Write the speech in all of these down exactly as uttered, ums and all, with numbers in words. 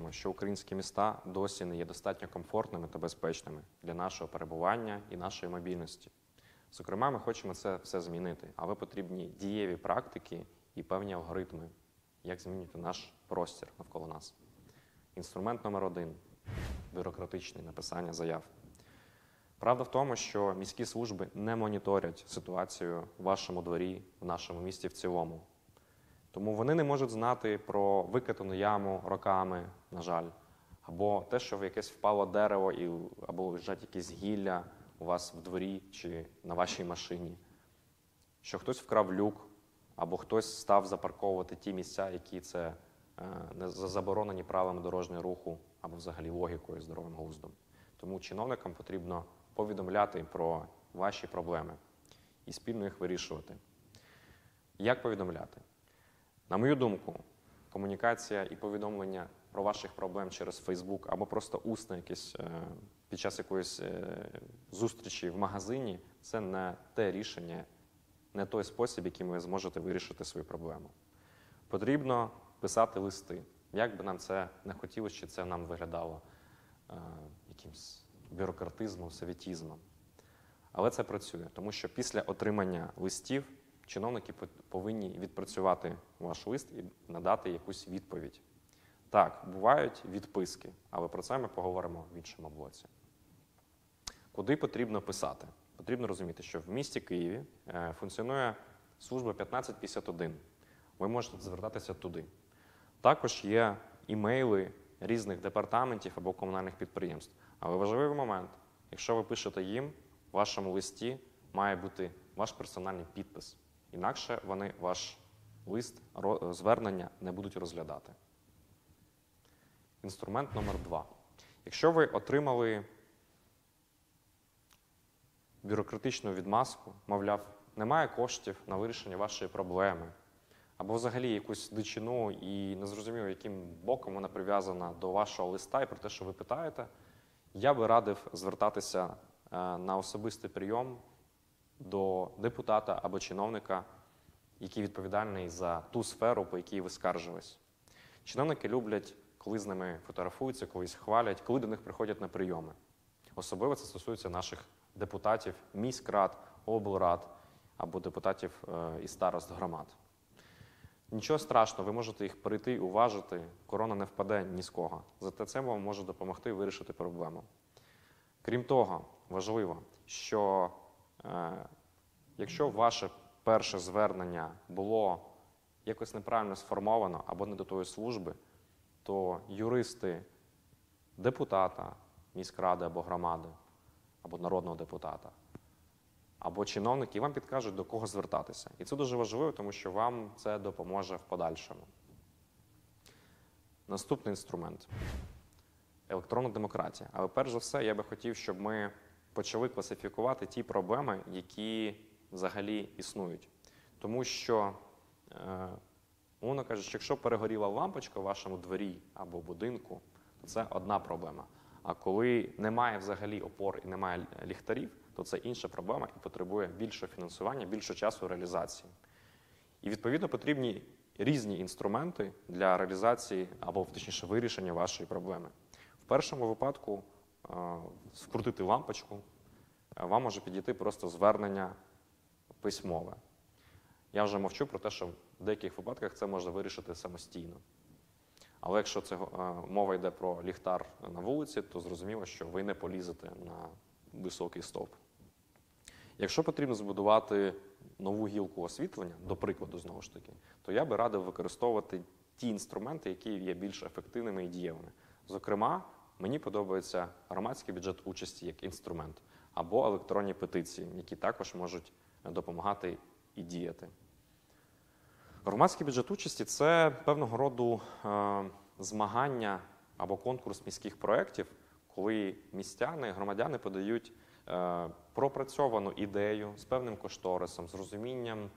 бачимо, що українські міста досі не є достатньо комфортними та безпечними для нашого перебування і нашої мобільності. Зокрема, ми хочемо це все змінити, але потрібні дієві практики і певні алгоритми, як змінити наш простір навколо нас. Інструмент номер один – бюрократичне написання заяв. Правда в тому, що міські служби не моніторять ситуацію в вашому дворі, в нашому місті в цілому. Тому вони не можуть знати про викатану яму роками, на жаль, або те, що в якесь впало дерево, і, або лежать якісь гілля у вас в дворі чи на вашій машині, що хтось вкрав люк, або хтось став запарковувати ті місця, які це е, не заборонені правилами дорожнього руху, або взагалі логікою, здоровим глуздом. Тому чиновникам потрібно повідомляти про ваші проблеми і спільно їх вирішувати. Як повідомляти? На мою думку, комунікація і повідомлення про ваших проблем через Фейсбук або просто усне якесь, під час якоїсь зустрічі в магазині – це не те рішення, не той спосіб, яким ви зможете вирішити свою проблему. Потрібно писати листи. Як би нам це не хотілося, чи це нам виглядало е, якимсь бюрократизмом, совєтізмом. Але це працює, тому що після отримання листів чиновники повинні відпрацювати ваш лист і надати якусь відповідь. Так, бувають відписки, але про це ми поговоримо в іншому блоці. Куди потрібно писати? Потрібно розуміти, що в місті Києві функціонує служба п'ятнадцять п'ятдесят один. Ви можете звертатися туди. Також є імейли різних департаментів або комунальних підприємств. Але важливий момент, якщо ви пишете їм, в вашому листі має бути ваш персональний підпис. Інакше вони ваш лист, звернення не будуть розглядати. Інструмент номер два. Якщо ви отримали бюрократичну відмазку, мовляв, немає коштів на вирішення вашої проблеми, або взагалі якусь дичину і не зрозуміло, яким боком вона прив'язана до вашого листа і про те, що ви питаєте, я би радив звертатися на особистий прийом до депутата або чиновника, який відповідальний за ту сферу, по якій ви скаржились. Чиновники люблять, коли з ними фотографуються, колись хвалять, коли до них приходять на прийоми. Особливо це стосується наших депутатів міськрад, облрад або депутатів і старост громад. Нічого страшного, ви можете їх перейти і уважити, корона не впаде ні з кого. Зате це вам може допомогти вирішити проблему. Крім того, важливо, що е, якщо ваше перше звернення було якось неправильно сформовано або не до тої служби, то юристи депутата, міськради або громади, або народного депутата, або чиновники вам підкажуть, до кого звертатися. І це дуже важливо, тому що вам це допоможе в подальшому. Наступний інструмент – електронна демократія. Але перш за все, я би хотів, щоб ми почали класифікувати ті проблеми, які взагалі існують. Тому що, умовно кажучи, якщо перегоріла лампочка в вашому дворі або будинку, то це одна проблема. А коли немає взагалі опор і немає ліхтарів, то це інша проблема і потребує більшого фінансування, більшого часу реалізації. І, відповідно, потрібні різні інструменти для реалізації або, точніше, вирішення вашої проблеми. В першому випадку вкрутити лампочку, вам може підійти просто звернення письмове. Я вже мовчу про те, що в деяких випадках це можна вирішити самостійно. Але якщо це мова йде про ліхтар на вулиці, то зрозуміло, що ви не полізете на високий стовп. Якщо потрібно збудувати нову гілку освітлення, до прикладу, знову ж таки, то я би радив використовувати ті інструменти, які є більш ефективними і дієвими. Зокрема, мені подобається громадський бюджет участі як інструмент, або електронні петиції, які також можуть допомагати і діяти. Громадський бюджет участі – це певного роду е, змагання або конкурс міських проєктів, коли містяни, громадяни подають е, пропрацьовану ідею з певним кошторисом, з розумінням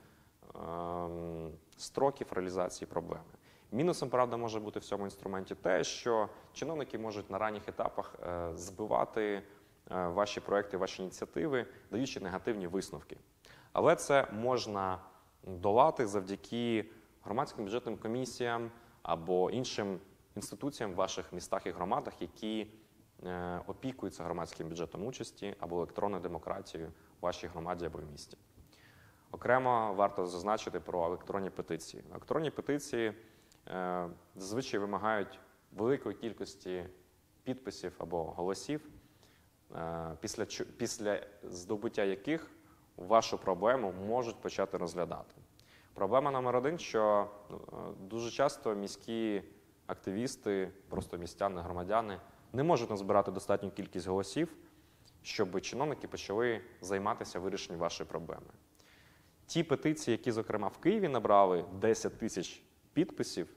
е, строків реалізації проблеми. Мінусом, правда, може бути в цьому інструменті те, що чиновники можуть на ранніх етапах е, збивати е, ваші проєкти, ваші ініціативи, даючи негативні висновки. Але це можна долати завдяки громадським бюджетним комісіям або іншим інституціям в ваших містах і громадах, які е, опікуються громадським бюджетом участі або електронною демократією в вашій громаді або в місті. Окремо варто зазначити про електронні петиції. Електронні петиції е, зазвичай вимагають великої кількості підписів або голосів, е, після, після здобуття яких вашу проблему можуть почати розглядати. Проблема номер один, що е, дуже часто міські активісти, просто містяни, громадяни не можуть назбирати достатню кількість голосів, щоб чиновники почали займатися вирішенням вашої проблеми. Ті петиції, які, зокрема, в Києві набрали десять тисяч підписів,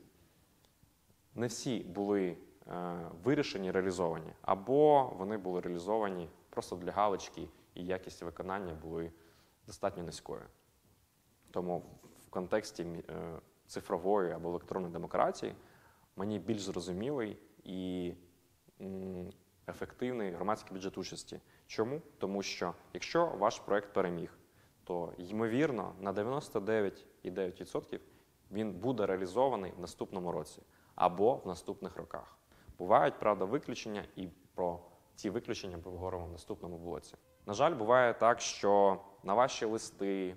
не всі були е, вирішені, реалізовані, або вони були реалізовані просто для галочки, і якість виконання були достатньо низькою. Тому в контексті е, цифрової або електронної демократії мені більш зрозумілий і м, ефективний громадський бюджет участі. Чому? Тому що якщо ваш проєкт переміг, то, ймовірно, на дев'яносто дев'ять цілих дев'ять десятих відсотка він буде реалізований в наступному році або в наступних роках. Бувають, правда, виключення, і про ці виключення поговоримо в наступному блоці. На жаль, буває так, що на ваші листи,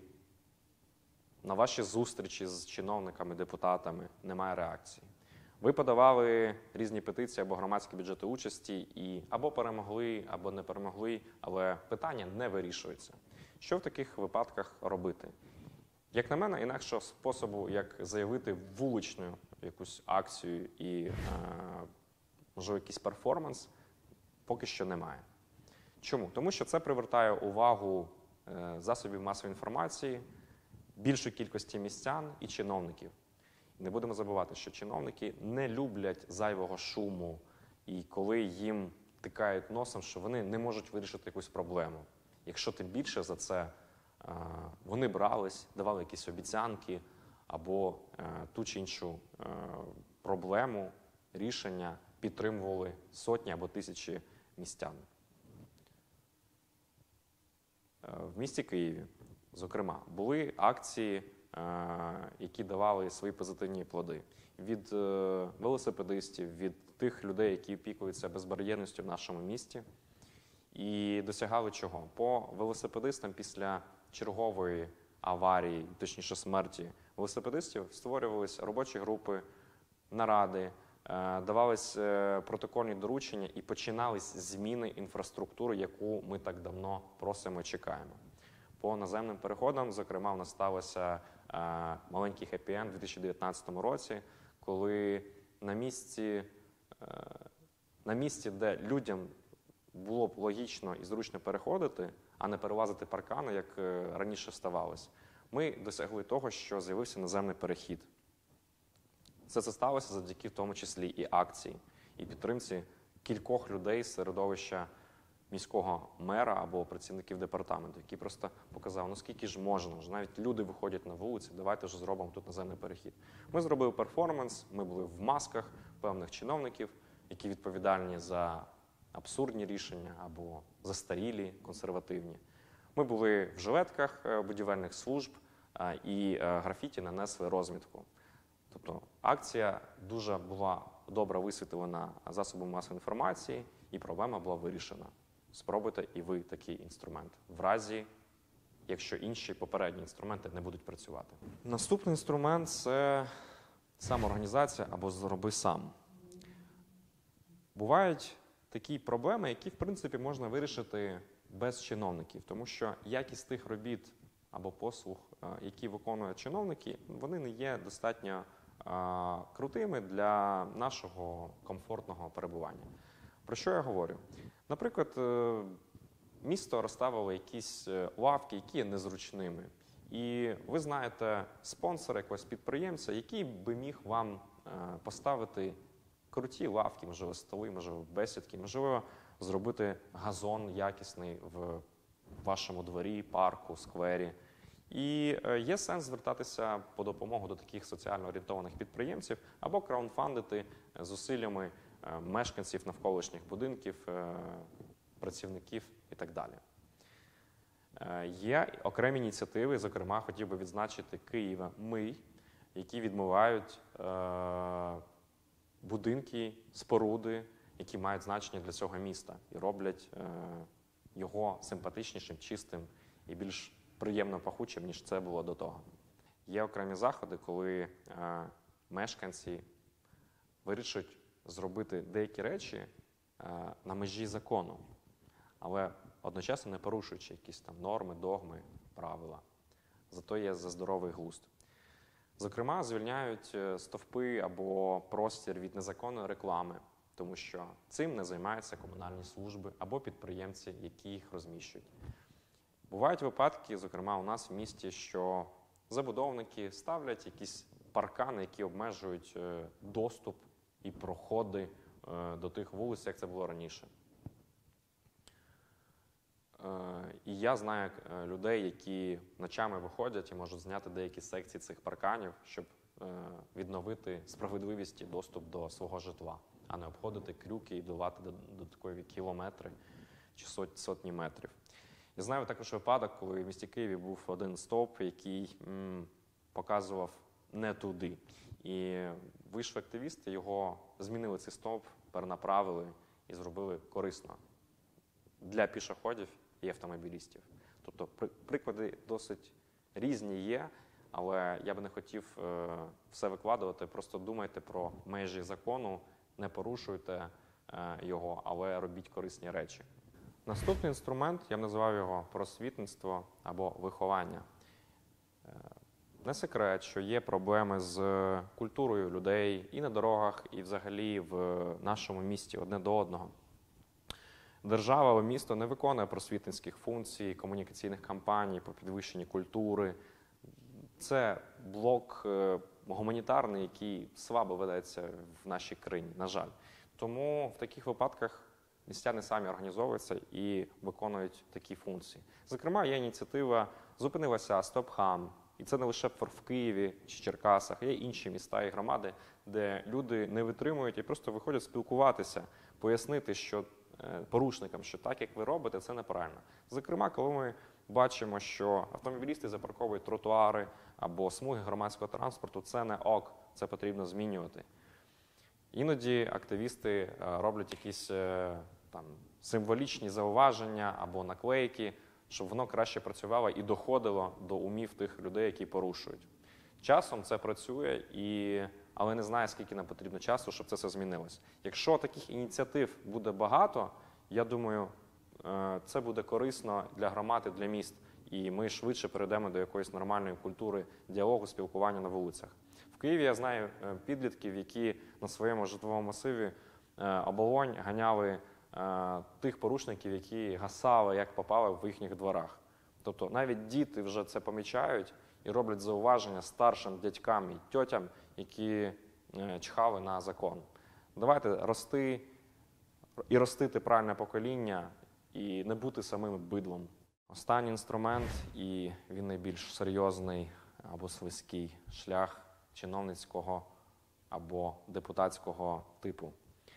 на ваші зустрічі з чиновниками, депутатами немає реакції. Ви подавали різні петиції або громадські бюджети участі і або перемогли, або не перемогли, але питання не вирішується. Що в таких випадках робити? Як на мене, інакшого способу, як заявити вуличну якусь акцію і, е, можливо, якийсь перформанс, поки що немає. Чому? Тому що це привертає увагу е, засобів масової інформації, більшої кількості містян і чиновників. Не будемо забувати, що чиновники не люблять зайвого шуму, і коли їм тикають носом, що вони не можуть вирішити якусь проблему. Якщо тим більше за це е, вони брались, давали якісь обіцянки або е, ту чи іншу е, проблему, рішення підтримували сотні або тисячі містян. Е, в місті Києві, зокрема, були акції, е, які давали свої позитивні плоди. Від е, велосипедистів, від тих людей, які опікуються безбар'єрністю в нашому місті. І досягали чого? По велосипедистам після чергової аварії, точніше смерті велосипедистів, створювалися робочі групи, наради, давались протокольні доручення і починались зміни інфраструктури, яку ми так давно просимо і чекаємо. По наземним переходам, зокрема, у нас стався маленький хеппі-енд у дві тисячі дев'ятнадцятому році, коли на місці, на місці, де людям було б логічно і зручно переходити, а не перелазити паркани, як раніше ставалось, ми досягли того, що з'явився наземний перехід. Все це сталося завдяки в тому числі і акції, і підтримці кількох людей з середовища міського мера або працівників департаменту, які просто показали, ну скільки ж можна, ж навіть люди виходять на вулиці, давайте ж зробимо тут наземний перехід. Ми зробили перформанс, ми були в масках певних чиновників, які відповідальні за абсурдні рішення або застарілі, консервативні. Ми були в жилетках будівельних служб і графіті нанесли розмітку. Тобто акція дуже була добре висвітлена засобами масової інформації, і проблема була вирішена. Спробуйте і ви такий інструмент, в разі, якщо інші попередні інструменти не будуть працювати. Наступний інструмент – це самоорганізація або «зроби сам». Бувають такі проблеми, які, в принципі, можна вирішити без чиновників, тому що якість тих робіт або послуг, які виконують чиновники, вони не є достатньо а, крутими для нашого комфортного перебування. Про що я говорю? Наприклад, місто розставило якісь лавки, які є незручними. І ви знаєте спонсора якогось підприємця, який би міг вам поставити круті лавки, можливо, столи, можливо, бесідки, можливо, зробити газон якісний в вашому дворі, парку, сквері. І є сенс звертатися по допомогу до таких соціально орієнтованих підприємців або краудфандити зусиллями мешканців навколишніх будинків, працівників і так далі. Є окремі ініціативи, зокрема, хотів би відзначити Києва «Мий», які відмивають будинки, споруди, які мають значення для цього міста і роблять е, його симпатичнішим, чистим і більш приємно пахучим, ніж це було до того. Є окремі заходи, коли е, мешканці вирішують зробити деякі речі е, на межі закону, але одночасно не порушуючи якісь там норми, догми, правила. Зато є за здоровий глузд. Зокрема, звільняють стовпи або простір від незаконної реклами, тому що цим не займаються комунальні служби або підприємці, які їх розміщують. Бувають випадки, зокрема у нас в місті, що забудовники ставлять якісь паркани, які обмежують доступ і проходи до тих вулиць, як це було раніше. І я знаю людей, які ночами виходять і можуть зняти деякі секції цих парканів, щоб відновити справедливість і доступ до свого житла, а не обходити крюки і долати додаткові кілометри чи сотні метрів. Я знаю також випадок, коли в місті Києві був один стовп, який м, показував не туди. І вийшли активісти, його змінили цей стовп, перенаправили і зробили корисно для пішоходів і автомобілістів. Тобто приклади досить різні є, але я би не хотів е, все викладувати. Просто думайте про межі закону, не порушуйте е, його, але робіть корисні речі. Наступний інструмент, я б називав його просвітництво або виховання. Е, не секрет, що є проблеми з культурою людей і на дорогах, і взагалі в нашому місті одне до одного. Держава або місто не виконує просвітницьких функцій, комунікаційних кампаній по підвищенні культури. Це блок гуманітарний, який слабо ведеться в нашій країні, на жаль. Тому в таких випадках містяни самі організовуються і виконують такі функції. Зокрема, є ініціатива «Зупинилася Стопхам». І це не лише в Києві чи Черкасах, є інші міста і громади, де люди не витримують і просто виходять спілкуватися, пояснити, що порушникам, що так, як ви робите, це неправильно. Зокрема, коли ми бачимо, що автомобілісти запарковують тротуари або смуги громадського транспорту, це не ок, це потрібно змінювати. Іноді активісти роблять якісь там символічні зауваження або наклейки, щоб воно краще працювало і доходило до умів тих людей, які порушують. Часом це працює, і... але не знаю, скільки нам потрібно часу, щоб це все змінилось. Якщо таких ініціатив буде багато, я думаю, це буде корисно для громад і для міст, і ми швидше перейдемо до якоїсь нормальної культури діалогу, спілкування на вулицях. В Києві я знаю підлітків, які на своєму житловому масиві оболонь ганяли тих порушників, які гасали, як попали в їхніх дворах. Тобто навіть діти вже це помічають і роблять зауваження старшим дядькам і тьотям, які чхали на закон. Давайте рости і ростити правильне покоління і не бути самим бидлом. Останній інструмент, і він найбільш серйозний або слизький шлях чиновницького або депутатського типу.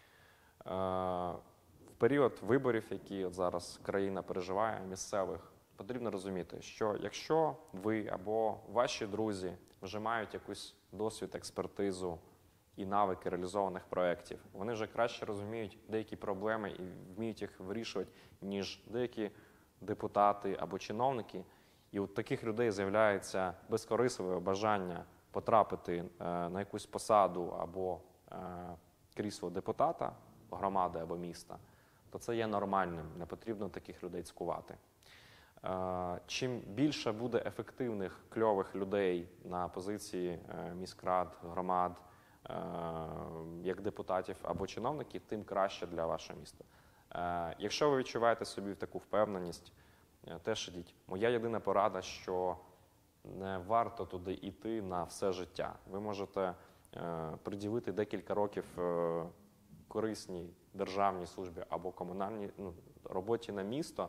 В період виборів, які от зараз країна переживає, місцевих, потрібно розуміти, що якщо ви або ваші друзі вже мають якусь досвід, експертизу і навики реалізованих проєктів, вони вже краще розуміють деякі проблеми і вміють їх вирішувати, ніж деякі депутати або чиновники. І у таких людей з'являється безкорисливе бажання потрапити на якусь посаду або крісло депутата громади або міста, то це є нормальним, не потрібно таких людей цькувати. Чим більше буде ефективних, кльових людей на позиції міськрад, громад, як депутатів або чиновників, тим краще для вашого міста. Якщо ви відчуваєте собі таку впевненість, теж ідіть. Моя єдина порада, що не варто туди йти на все життя. Ви можете приділити декілька років корисній державній службі або комунальній ну, роботі на місто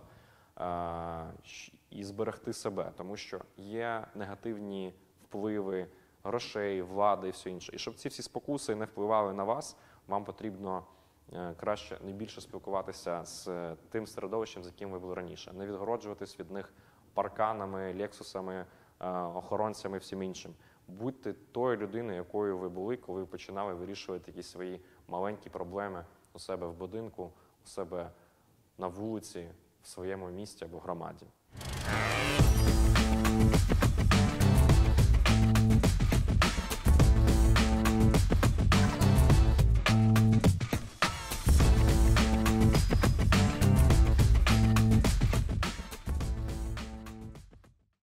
і зберегти себе, тому що є негативні впливи грошей, влади і все інше. І щоб ці всі спокуси не впливали на вас, вам потрібно краще, не більше спілкуватися з тим середовищем, з яким ви були раніше. Не відгороджуватись від них парканами, лексусами, охоронцями і всім іншим. Будьте тою людиною, якою ви були, коли ви починали вирішувати якісь свої маленькі проблеми у себе в будинку, у себе на вулиці, в своєму місті або громаді.